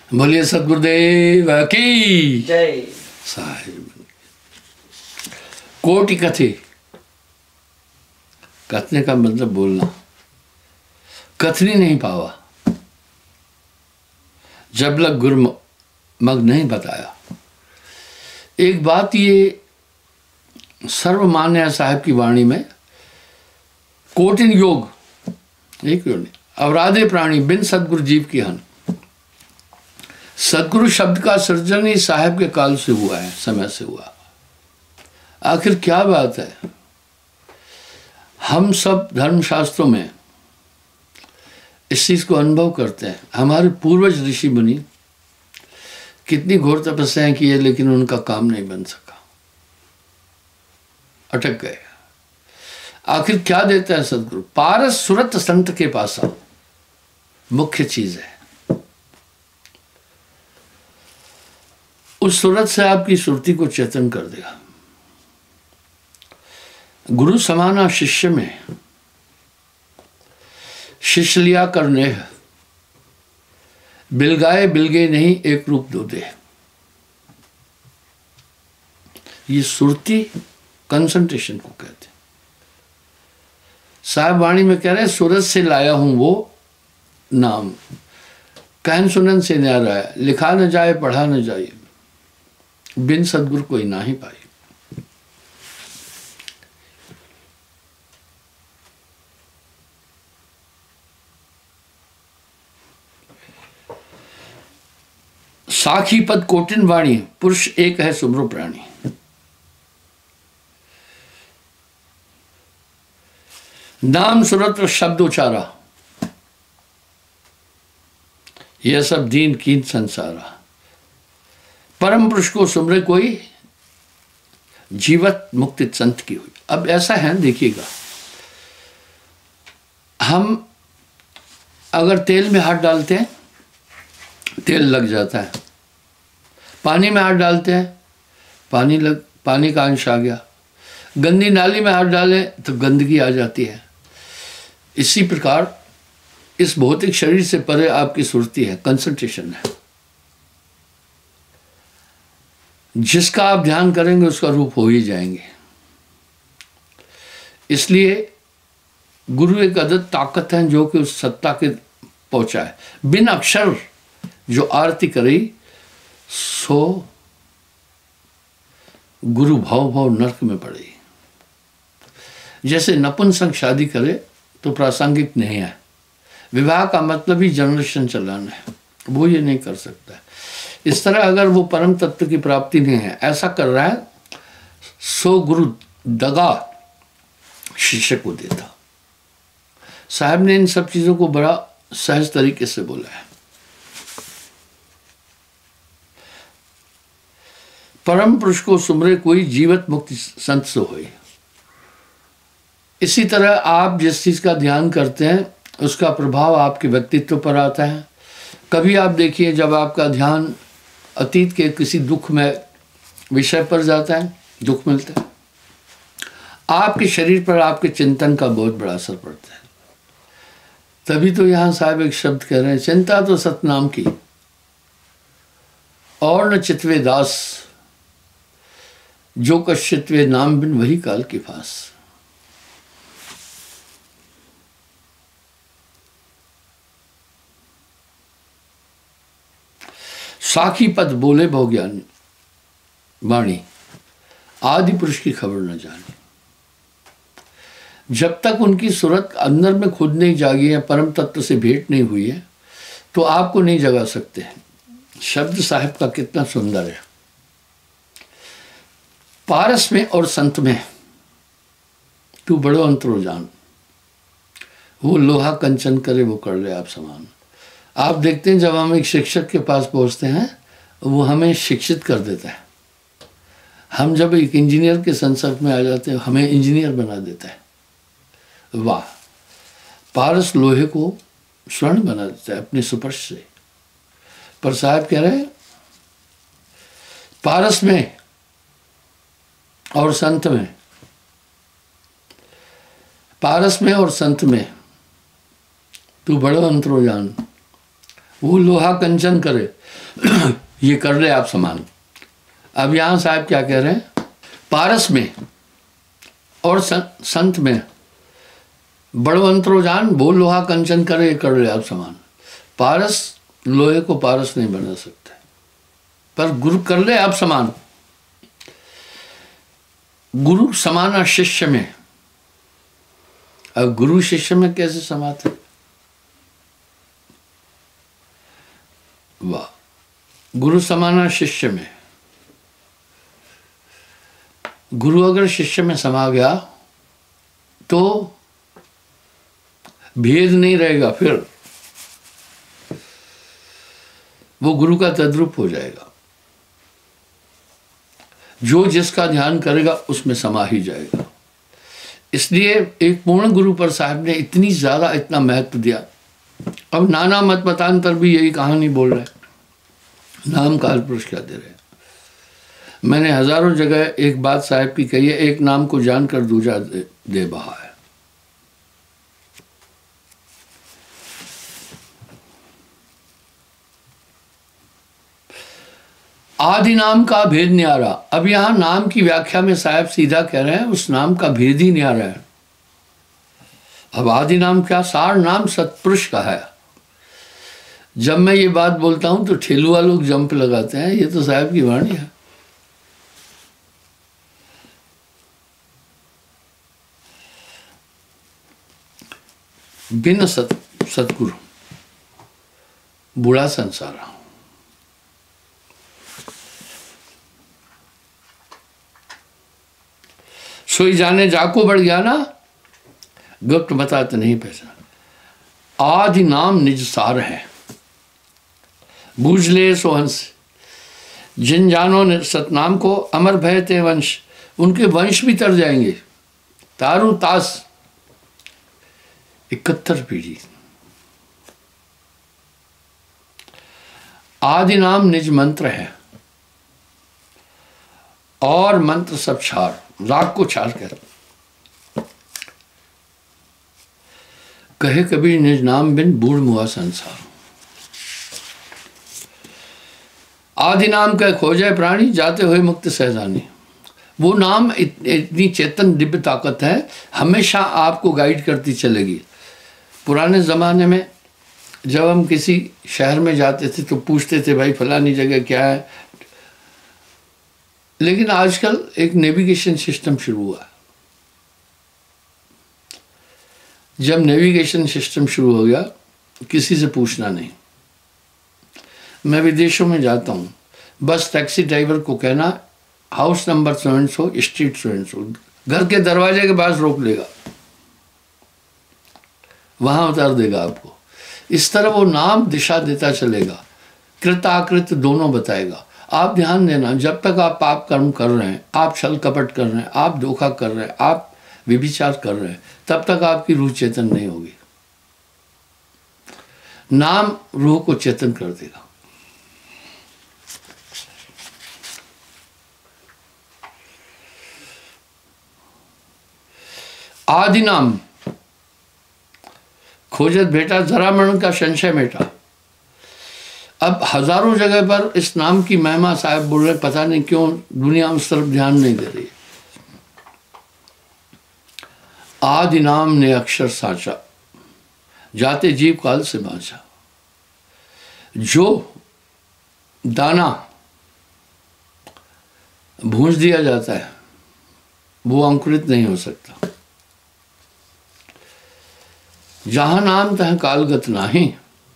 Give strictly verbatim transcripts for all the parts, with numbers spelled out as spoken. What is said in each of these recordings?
बोलिए सदगुरुदेव की जय। साहिब कोटि कथे, कथने का मतलब बोलना, कथनी नहीं पावा जब लग गुरु मग नहीं बताया। एक बात ये सर्वमान्य है साहिब की वाणी में, कोटिन योग एक योग नहीं, अवराधे प्राणी बिन सदगुरु जीव की हन। सदगुरु शब्द का सृजन ही साहिब के काल से हुआ है, समय से हुआ। आखिर क्या बात है, हम सब धर्मशास्त्रों में इस चीज को अनुभव करते हैं। हमारे पूर्वज ऋषि मुनि कितनी घोर तपस्याएं की है, लेकिन उनका काम नहीं बन सका, अटक गए। आखिर क्या देता है सदगुरु? पारस सुरत संत के पासा मुख्य चीज है। उस सूरत से आपकी सुरती को चेतन कर देगा। गुरु समाना शिष्य में, शिष्य लिया करने बिलगाए बिलगे नहीं एक रूप दो दे। ये सुरती कंसंट्रेशन को कहते हैं। साहिब वाणी में कह रहे हैं, सूरत से लाया हूं वो नाम, कहन सुनन से न्यारा है, लिखा न जाए पढ़ा न जाए, बिन सदगुरु कोई ना ही पाई। साखी पद कोटिन वाणी, पुरुष एक है सुमरो प्राणी। नाम सुरत शब्द उचारा, यह सब दीन कीन संसारा। परम पुरुष को सुमरे कोई, जीवत मुक्ति संत की हुई। अब ऐसा है, देखिएगा, हम अगर तेल में हाथ डालते हैं तेल लग जाता है, पानी में हाथ डालते हैं पानी लग पानी का अंश आ गया, गंदी नाली में हाथ डालें तो गंदगी आ जाती है। इसी प्रकार इस भौतिक शरीर से परे आपकी सुरती है, कंसंट्रेशन है। जिसका आप ध्यान करेंगे उसका रूप हो ही जाएंगे। इसलिए गुरु एक अदद ताकत है जो कि उस सत्ता के पहुंचा है। बिन अक्षर जो आरती करी सो गुरु भाव भाव नरक में पड़ी। जैसे नपुंसक शादी करे तो प्रासंगिक नहीं है, विवाह का मतलब ही जनरेशन चलाना है, वो ये नहीं कर सकता है। इस तरह अगर वो परम तत्व की प्राप्ति नहीं है, ऐसा कर रहा है, सो गुरु दगा शिष्य को देता। साहब ने इन सब चीजों को बड़ा सहज तरीके से बोला है। परम पुरुष को सुमरे कोई, जीवत मुक्ति संत सो होई। इसी तरह आप जिस चीज का ध्यान करते हैं उसका प्रभाव आपके व्यक्तित्व पर आता है। कभी आप देखिए, जब आपका ध्यान अतीत के किसी दुख में विषय पर जाता है, दुख मिलता है, आपके शरीर पर आपके चिंतन का बहुत बड़ा असर पड़ता है। तभी तो यहाँ साहब एक शब्द कह रहे हैं, चिंता तो सतनाम की और न चितवे दास, जो कश्चितवे नाम बिन वही काल के पास। साखी पद बोले बहु ज्ञानी वाणी, आदि पुरुष की खबर न जानी। जब तक उनकी सूरत अंदर में खुद नहीं जागी है, परम तत्व से भेंट नहीं हुई है, तो आपको नहीं जगा सकते हैं। शब्द साहिब का कितना सुंदर है। पारस में और संत में तू बड़ो अंतरो जान, वो लोहा कंचन करे वो कर ले आप समान। आप देखते हैं, जब हम एक शिक्षक के पास पहुंचते हैं वो हमें शिक्षित कर देता है। हम जब एक इंजीनियर के संसर्ग में आ जाते हैं हमें इंजीनियर बना देता है। वाह, पारस लोहे को स्वर्ण बना देता है अपने स्पर्श से। पर साहब कह रहे हैं, पारस में और संत में, पारस में और संत में तू बड़ो अंतरो जान, वो लोहा कंचन करे ये कर ले आप समान। अब यहाँ साहब क्या कह रहे हैं, पारस में और संत में बड़वंतरो जान, वो लोहा कंचन करे ये कर ले आप समान। पारस लोहे को पारस नहीं बना सकते, पर गुरु कर ले आप समान। गुरु समाना शिष्य में, अब गुरु शिष्य में कैसे समाते? वाह, गुरु समाना शिष्य में। गुरु अगर शिष्य में समा गया तो भेद नहीं रहेगा, फिर वो गुरु का तद्रूप हो जाएगा। जो जिसका ध्यान करेगा उसमें समा ही जाएगा। इसलिए एक पूर्ण गुरु पर साहब ने इतनी ज्यादा इतना महत्व दिया। अब नाना मत मतांतर भी यही कहानी बोल रहे हैं, नाम काल पुरुष क्या दे रहे हैं। मैंने हजारों जगह एक बात साहब की कही है, एक नाम को जानकर दूजा दे, दे बहा है। आदि नाम का भेद न्यारा। अब यहां नाम की व्याख्या में साहब सीधा कह रहे हैं उस नाम का भेद ही न्यारा है। अब आदि नाम क्या, सार नाम सतपुरुष का है। जब मैं ये बात बोलता हूं तो ठेलुआ लोग जंप लगाते हैं, ये तो साहब की वाणी है। बिन सत सतगुरु बुढ़ा संसार। सोई जाने जाको बढ़ गया ना, गुप्त बताते नहीं पहचान। आदि नाम निज सार है, बूझ ले सो हंस। जिन जानो ने सतनाम को, अमर भय ते वंश। उनके वंश भी तर जाएंगे। तारू तास इकहत्तर पीढ़ी। आदि नाम निज मंत्र है और मंत्र सब छार, राग को छार कर। कहे कबीर निज नाम बिन बूढ़ मुआ संसार। आदि नाम कह खोजे प्राणी, जाते हुए मुक्त सहजानी। वो नाम इत, इतनी चेतन दिव्य ताकत है, हमेशा आपको गाइड करती चलेगी। पुराने ज़माने में जब हम किसी शहर में जाते थे तो पूछते थे भाई फलानी जगह क्या है, लेकिन आजकल एक नेविगेशन सिस्टम शुरू हुआ। जब नेविगेशन सिस्टम शुरू हो गया, किसी से पूछना नहीं। मैं विदेशों में जाता हूँ, बस टैक्सी ड्राइवर को कहना house number so and so, street so and so, घर के दरवाजे के पास रोक लेगा, वहां उतार देगा आपको। इस तरह वो नाम दिशा देता चलेगा, कृत आकृत दोनों बताएगा। आप ध्यान देना, जब तक आप पाप कर्म कर रहे हैं, आप छल कपट कर रहे हैं, आप धोखा कर रहे हैं, आप व्यभिचार कर रहे हैं, तब तक आपकी रूह चेतन नहीं होगी। नाम रूह को चेतन कर देगा। आदि नाम खोजत भेटा, जरा मरण का संशय मेटा। अब हजारों जगह पर इस नाम की महिमा साहब बोल रहे, पता नहीं क्यों दुनिया उस तरफ ध्यान नहीं दे रही। आदि नाम ने अक्षर साचा, जाते जीव काल से बाँचा। जो दाना भूंज दिया जाता है वो अंकुरित नहीं हो सकता। जहां नाम तह कालगत नाही।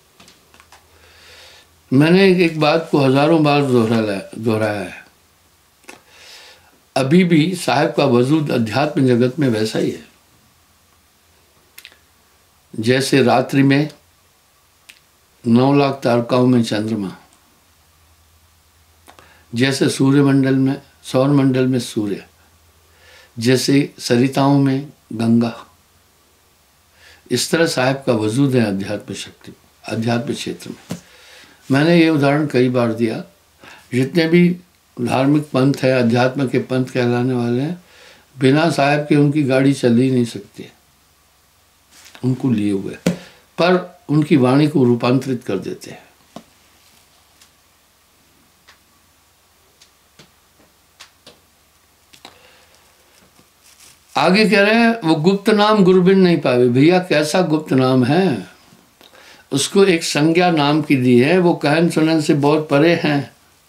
मैंने एक बात को हजारों बार दोहराया दोहराया है। अभी भी साहब का वजूद अध्यात्म जगत में वैसा ही है। जैसे रात्रि में नौ लाख तारकाओं में चंद्रमा, जैसे सूर्यमंडल में सौर मंडल में सूर्य, जैसे सरिताओं में गंगा, इस तरह साहब का वजूद है अध्यात्म शक्ति, अध्यात्म क्षेत्र में। मैंने ये उदाहरण कई बार दिया। जितने भी धार्मिक पंथ है, अध्यात्म के पंथ कहलाने वाले हैं, बिना साहब के उनकी गाड़ी चल ही नहीं सकती, उनको लिए हुए, पर उनकी वाणी को रूपांतरित कर देते हैं। आगे कह रहे हैं वो गुप्त नाम गुरबिन नहीं पावे। भैया कैसा गुप्त नाम है, उसको एक संज्ञा नाम की दी है, वो कहन सुनन से बहुत परे हैं।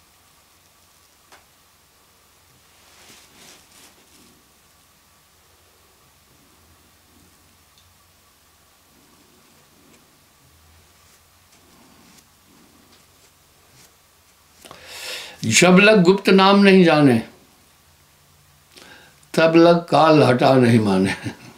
जब लग गुप्त नाम नहीं जाने, तब लग काल हटा नहीं माने।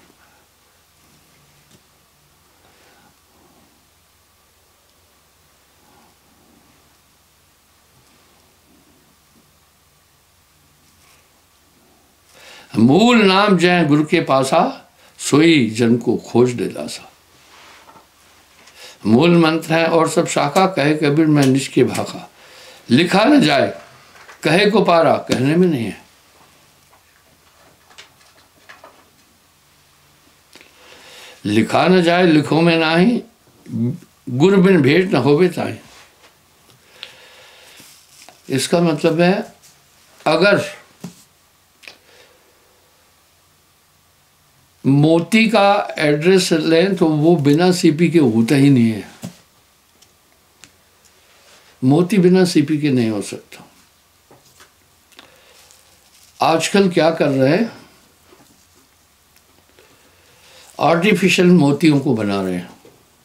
मूल नाम जय गुरु के पासा, सोई जन को खोज दे दासा। मूल मंत्र है और सब शाखा, कहे कबीर मैं निष्के भाखा। लिखा न जाए कहे को पारा, कहने में नहीं है। लिखा न जाए लिखो में नाही, गुर बिन भेंट न होवे ताई। इसका मतलब है अगर मोती का एड्रेस लें तो वो बिना सीपी के होता ही नहीं है। मोती बिना सीपी के नहीं हो सकता। आजकल क्या कर रहे हैं, आर्टिफिशियल मोतियों को बना रहे हैं।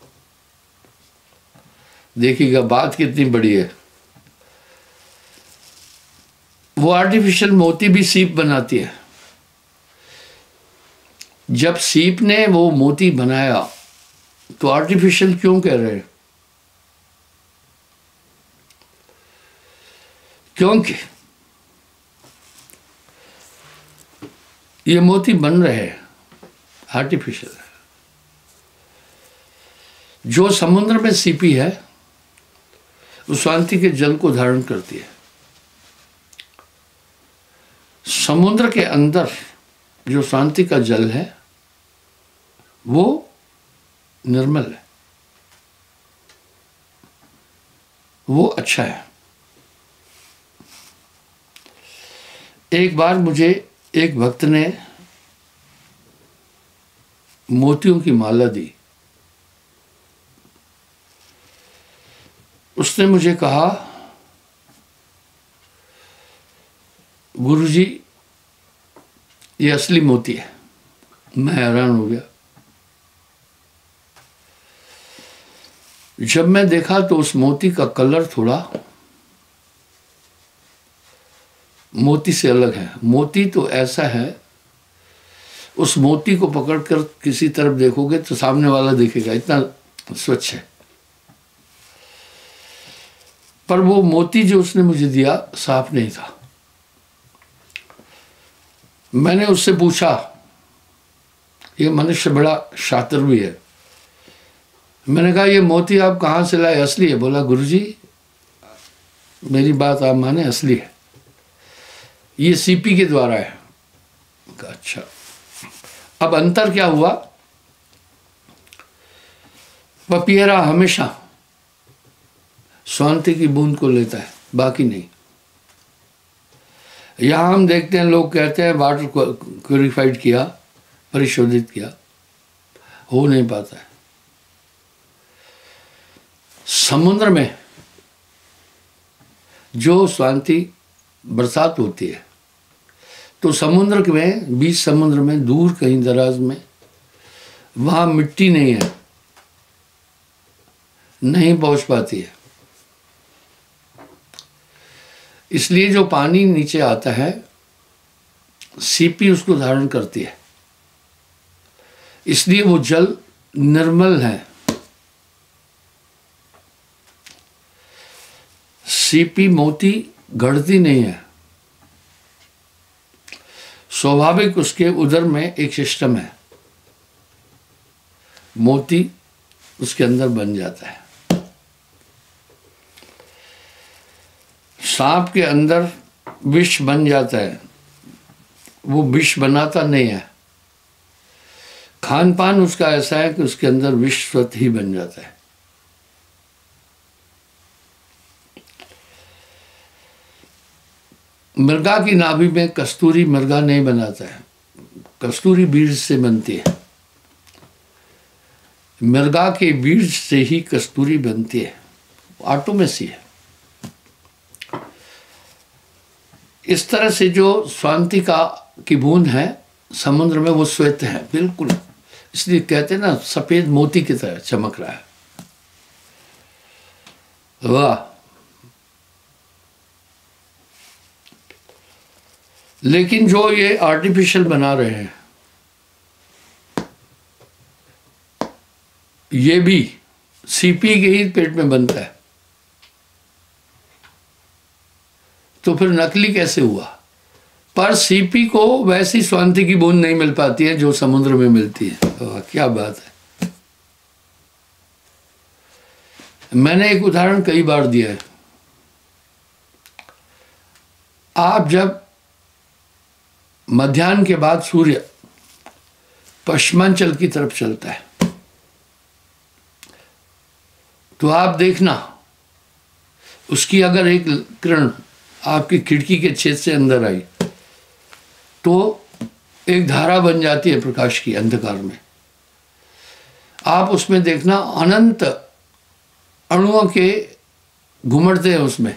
देखिएगा बात कितनी बड़ी है। वो आर्टिफिशियल मोती भी सीप बनाती है। जब सीप ने वो मोती बनाया तो आर्टिफिशियल क्यों कह रहे हैं? क्योंकि ये मोती बन रहे हैं, आर्टिफिशियल है। जो समुद्र में सीपी है वो शांति के जल को धारण करती है। समुद्र के अंदर जो शांति का जल है वो निर्मल है, वो अच्छा है। एक बार मुझे एक भक्त ने मोतियों की माला दी। उसने मुझे कहा, गुरुजी ये असली मोती है। मैं हैरान हो गया। जब मैं देखा तो उस मोती का कलर थोड़ा मोती से अलग है। मोती तो ऐसा है, उस मोती को पकड़कर किसी तरफ देखोगे तो सामने वाला दिखेगा, इतना स्वच्छ है। पर वो मोती जो उसने मुझे दिया साफ नहीं था। मैंने उससे पूछा, ये मनुष्य बड़ा शातिर भी है, मैंने कहा ये मोती आप कहाँ से लाए, असली है? बोला गुरुजी मेरी बात आप माने, असली है, ये सीपी के द्वारा है। कहा अच्छा। अब अंतर क्या हुआ, पपीहरा हमेशा शांति की बूंद को लेता है, बाकी नहीं। यहां हम देखते हैं लोग कहते हैं वाटर को प्यूरिफाइड किया, परिशोधित किया, हो नहीं पाता है। समुद्र में जो शांति बरसात होती है तो समुद्र में, बीच समुद्र में दूर कहीं दराज में, वहां मिट्टी नहीं है, नहीं पहुंच पाती है। इसलिए जो पानी नीचे आता है सीपी उसको धारण करती है, इसलिए वो जल निर्मल है। सीपी मोती गढ़ती नहीं है, स्वाभाविक उसके उदर में एक सिस्टम है, मोती उसके अंदर बन जाता है। सांप के अंदर विष बन जाता है, वो विष बनाता नहीं है। खान पान उसका ऐसा है कि उसके अंदर विष स्वतः ही बन जाता है। मृगा की नाभि में कस्तूरी मृगा नहीं बनाता है, कस्तूरी बीज से बनती है, मृगा के बीज से ही कस्तूरी बनती है, आटो में सी है। इस तरह से जो स्वांति का की बूंद है समुद्र में, वो श्वेत है बिल्कुल, इसलिए कहते हैं ना सफेद मोती की तरह चमक रहा है। वाह! लेकिन जो ये आर्टिफिशियल बना रहे हैं, ये भी सीपी के ही पेट में बनता है, तो फिर नकली कैसे हुआ? पर सीपी को वैसी स्वांति की बूंद नहीं मिल पाती है जो समुद्र में मिलती है। वाह, क्या बात है! मैंने एक उदाहरण कई बार दिया है। आप जब मध्याह्न के बाद सूर्य पश्चिमांचल की तरफ चलता है, तो आप देखना उसकी अगर एक किरण आपकी खिड़की के छेद से अंदर आई तो एक धारा बन जाती है प्रकाश की अंधकार में। आप उसमें देखना अनंत अणुओं के घुमड़ते हैं उसमें,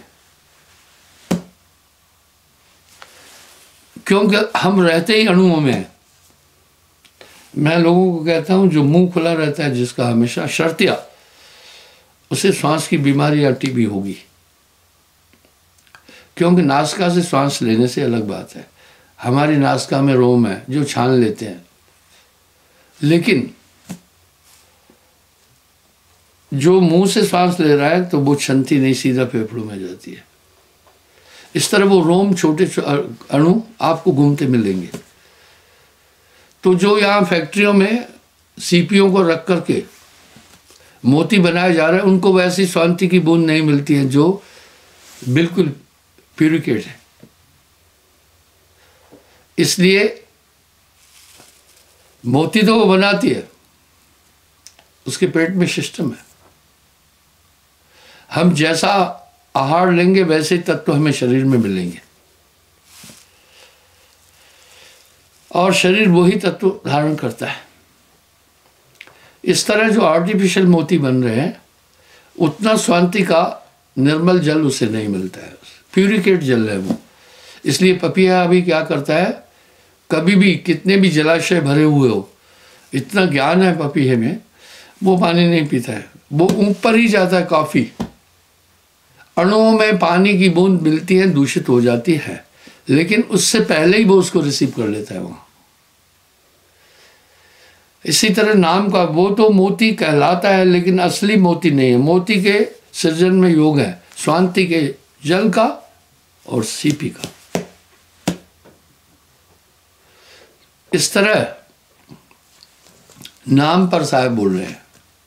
क्योंकि हम रहते ही अणुओं में हैं। मैं लोगों को कहता हूं जो मुंह खुला रहता है जिसका हमेशा, शर्तिया उसे श्वास की बीमारी या टीबी होगी, क्योंकि नासिका से श्वास लेने से अलग बात है। हमारी नासिका में रोम है जो छान लेते हैं, लेकिन जो मुंह से श्वास ले रहा है तो वो छनती नहीं, सीधा फेफड़ों में जाती है। इस तरह वो रोम छोटे अणु आपको घूमते मिलेंगे। तो जो यहाँ फैक्ट्रियों में सीपियों को रख करके मोती बनाए जा रहे हैं, उनको वैसी शांति की बूंद नहीं मिलती है जो बिल्कुल प्यूरिकेट है। इसलिए मोती तो वो बनाती है, उसके पेट में सिस्टम है। हम जैसा आहार लेंगे वैसे तत्व हमें शरीर में मिलेंगे, और शरीर वही तत्व धारण करता है। इस तरह जो आर्टिफिशियल मोती बन रहे हैं, उतना शांति का निर्मल जल उसे नहीं मिलता है, प्यूरिकेट जल है वो। इसलिए पपीहा अभी क्या करता है, कभी भी कितने भी जलाशय भरे हुए हो, इतना ज्ञान है पपीहे में, वो पानी नहीं पीता है, वो ऊपर ही जाता है। काफ़ी अणुओं में पानी की बूंद मिलती है, दूषित हो जाती है, लेकिन उससे पहले ही वो उसको रिसीव कर लेता है वहाँ। इसी तरह नाम का वो तो मोती कहलाता है, लेकिन असली मोती नहीं है। मोती के सृजन में योग है, शांति के जल का और सीपी का। इस तरह नाम पर साहब बोल रहे हैं,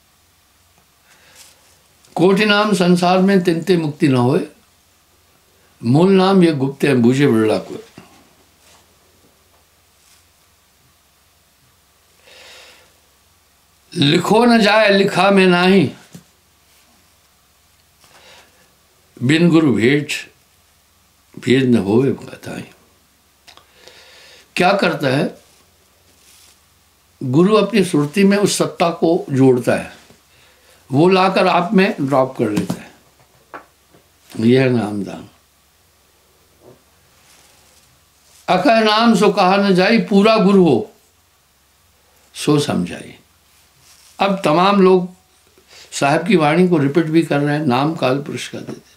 कोटि नाम संसार में तिनते मुक्ति न होए, मूल नाम ये गुप्त है बूझे बिरला को। लिखो न जाए लिखा में नाही, बिन गुरु भेंट भेद न होवे बताई। क्या करता है गुरु? अपनी सुरती में उस सत्ता को जोड़ता है, वो लाकर आप में ड्रॉप कर लेता है। यह है नामदान। अकह नाम सो कहा न जाई, पूरा गुरु हो सो समझाई। अब तमाम लोग साहब की वाणी को रिपीट भी कर रहे हैं, नाम काल पुरुष का देते।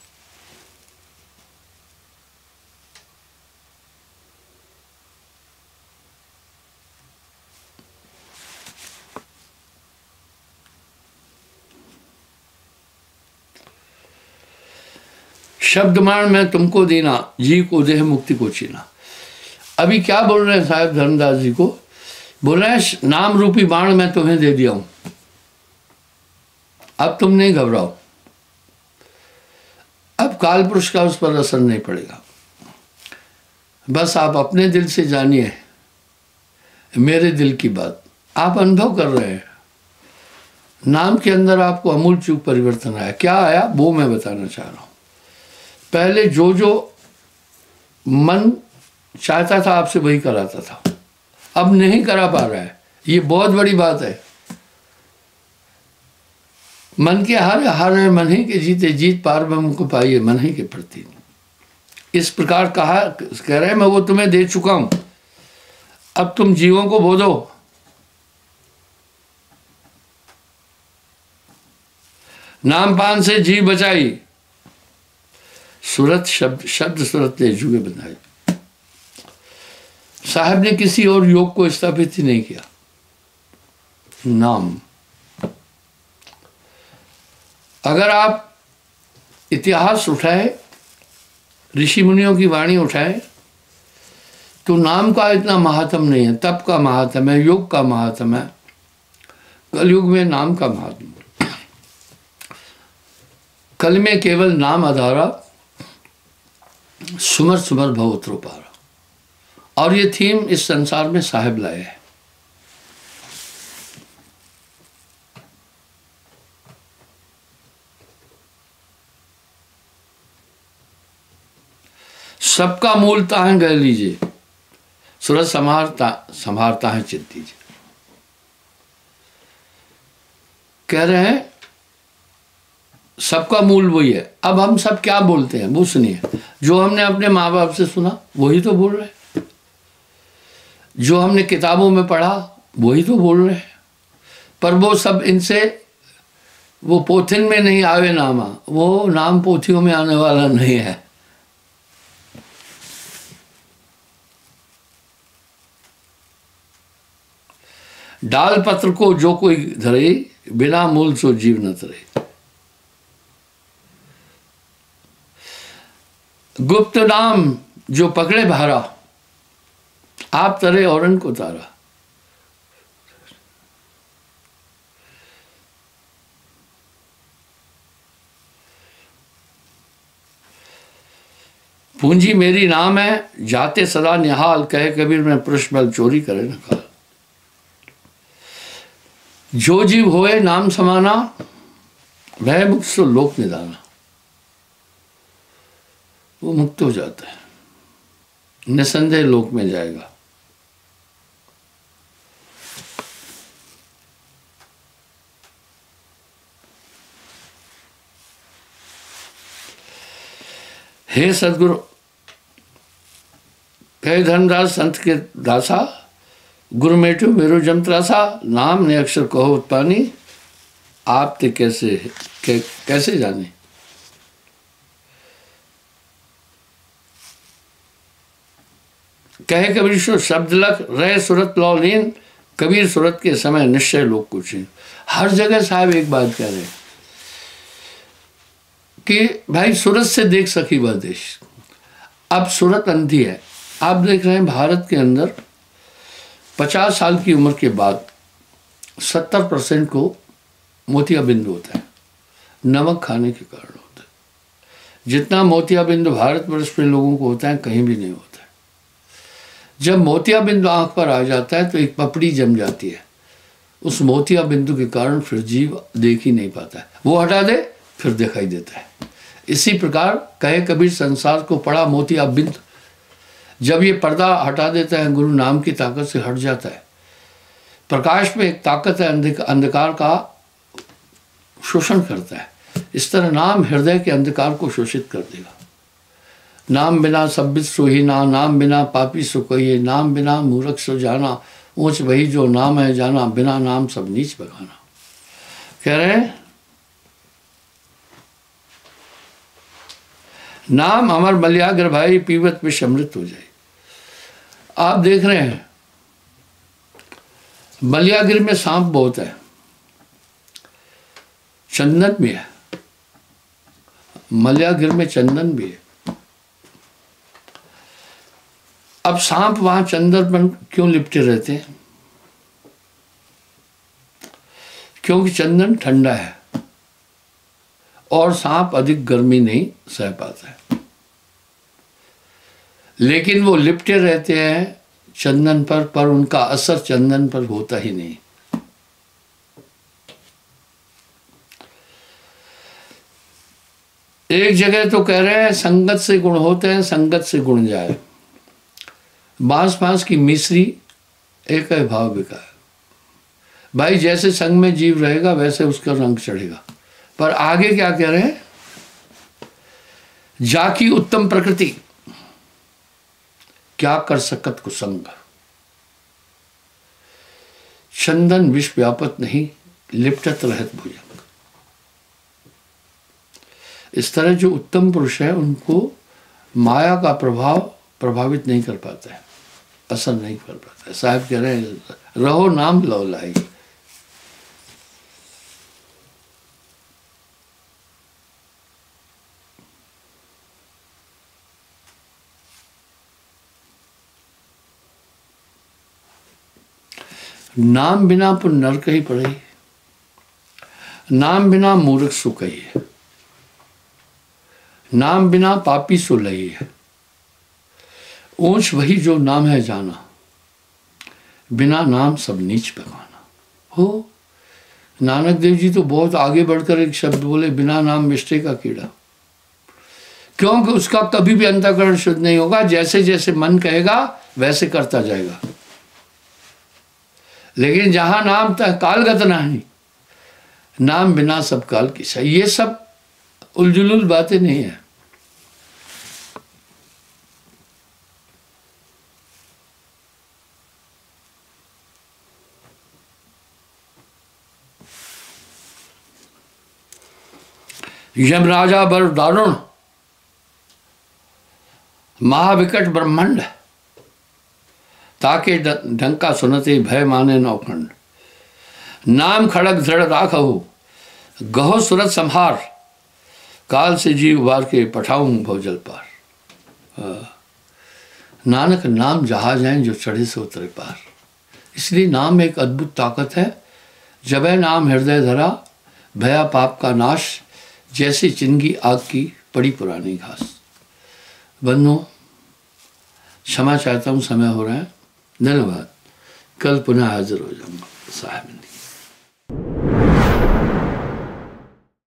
शब्दमान में तुमको देना, जी को देह मुक्ति को छीना। अभी क्या बोल रहे हैं साहब धर्मदास जी को? बोल रहे हैं नाम रूपी बाण मैं तुम्हें दे दिया हूं, अब तुम नहीं घबराओ, अब काल पुरुष का उस पर असर नहीं पड़ेगा। बस आप अपने दिल से जानिए मेरे दिल की बात। आप अनुभव कर रहे हैं नाम के अंदर आपको अमूल चूक परिवर्तन आया। क्या आया वो मैं बताना चाह रहा हूं। पहले जो जो मन चाहता था आपसे वही कराता था, अब नहीं करा पा रहा है। ये बहुत बड़ी बात है। मन के हारे हारे मन ही के जीते, जीत पार ब्रह्म को पाइए मन ही के प्रति। इस प्रकार कहा, कह रहे हैं मैं वो तुम्हें दे चुका हूं, अब तुम जीवों को बोधो। नाम पान से जी बचाई, सूरत शब्द शब्द सूरत ने जुगे बनाई। साहब ने किसी और योग को स्थापित ही नहीं किया। नाम, अगर आप इतिहास उठाए, ऋषि मुनियों की वाणी उठाए, तो नाम का इतना महात्म नहीं है। तप का महात्म है, योग का महात्म है, कलयुग में नाम का महात्म। कल में केवल नाम आधारा, सुमर सुमर भवत्रो पारा। और ये थीम इस संसार में साहिब लाए है। सबका मूल ताह गह लीजिए, सूरज संहारता संहारता है चित दीजिए। कह रहे हैं सबका मूल वही है। अब हम सब क्या बोलते हैं वो सुनिए। जो हमने अपने माँ बाप से सुना वही तो बोल रहे हैं, जो हमने किताबों में पढ़ा वही तो बोल रहे हैं। पर वो सब इनसे, वो पोथिन में नहीं आवे नामा, वो नाम पोथियों में आने वाला नहीं है। डाल पत्र को जो कोई धरे, बिना मूल सो जीव न तरे। गुप्त नाम जो पकड़े भारा, आप तरे औरन को तारा। पूंजी मेरी नाम है, जाते सदा निहाल, कहे कबीर में पुरुष बल चोरी करे न काल। जो जीव होए नाम समाना, वह मुक्त सो लोक निदाना। वो मुक्त हो जाता है, निसंदेह लोक में जाएगा। हे सदगुरु, कहे धर्मदास संत के दासा, गुरु मेटू मेरो जम त्रासा, नाम ने अक्षर कहो उत्पानी, आप ते कैसे कै, कैसे जाने। कहे कबीर सो शब्द लख, रहे सूरत लौ लीन, कबीर सूरत के समय निश्चय लोग कुछ। हर जगह साहब एक बात कह रहे हैं कि भाई सूरत से देख सकी वह देश। अब सूरत अंधी है। आप देख रहे हैं भारत के अंदर पचास साल की उम्र के बाद सत्तर परसेंट को मोतियाबिंद होता है, नमक खाने के कारण होता है। जितना मोतियाबिंद भारतवर्ष में लोगों को होता है कहीं भी नहीं होता है। जब मोतियाबिंद आंख पर आ जाता है तो एक पपड़ी जम जाती है। उस मोतियाबिंदु के कारण फिर जीव देख ही नहीं पाता है। वो हटा दे फिर दिखाई देता है। इसी प्रकार कहे कबीर संसार को पड़ा मोतियाबिंद, जब ये पर्दा हटा देता है गुरु नाम की ताकत से हट जाता है। प्रकाश में एक ताकत है, अंधकार का शोषण करता है। इस तरह नाम हृदय के अंधकार को शोषित कर देगा। नाम बिना सब्बित सोहीना, नाम बिना पापी सो कहिए, नाम बिना मूर्ख सो जाना, ऊंच वही जो नाम है जाना, बिना नाम सब नीच बगाना। कह रहे हैं नाम अमर मल्याग्र भाई, पीवत विष अमृत हो जाए। आप देख रहे हैं मल्यागिर में सांप बहुत है, चंदन भी है। मल्यागिर में चंदन भी है। अब सांप वहां चंदन पर क्यों लिपटे रहते हैं? क्योंकि चंदन ठंडा है और सांप अधिक गर्मी नहीं सह पाता है। लेकिन वो लिपटे रहते हैं चंदन पर, पर उनका असर चंदन पर होता ही नहीं। एक जगह तो कह रहे हैं संगत से गुण होते हैं, संगत से गुण जाए। बांस बांस की मिश्री एक है भाव विकार। भाई जैसे संग में जीव रहेगा वैसे उसका रंग चढ़ेगा। पर आगे क्या कह रहे हैं, जाकी उत्तम प्रकृति क्या कर सकत कुसंग, चंदन विष व्यापत नहीं लिपटत रहत भुजंग। इस तरह जो उत्तम पुरुष है उनको माया का प्रभाव प्रभावित नहीं कर पाता है, असर नहीं कर पाता है। साहब कह रहे हैं रहो नाम लो लाई। नाम बिना पुन नरक ही पड़े, नाम बिना मूर्ख सुख ही है, नाम बिना पापी सो लही है। ऊंच वही जो नाम है जाना, बिना नाम सब नीच पकाना। हो नानक देव जी तो बहुत आगे बढ़कर एक शब्द बोले, बिना नाम मिष्टे का कीड़ा। क्योंकि उसका कभी भी अंतःकरण शुद्ध नहीं होगा, जैसे जैसे मन कहेगा वैसे करता जाएगा। लेकिन जहां नाम कालगत नहीं, नाम बिना सब काल की सही, ये सब उलझुल बातें नहीं है। यमराजा बर दारुण महाविकट ब्रह्मांड, ताके ढंका सुनते भय माने नौखंड। नाम खड़क धड़ राखहु गहो सुरत संहार, काल से जीव बार के पठाऊं भवजल पार। नानक नाम जहाज हैं जो चढ़े से उतरे पार। इसलिए नाम एक अद्भुत ताकत है। जब है नाम हृदय धरा, भया पाप का नाश, जैसे चिंगी आग की पड़ी पुरानी घास। बंधुओं क्षमा चाहता हूँ, समय हो रहा है। धन्यवाद। कल पुनः हाजिर हो जाऊंगा साहब।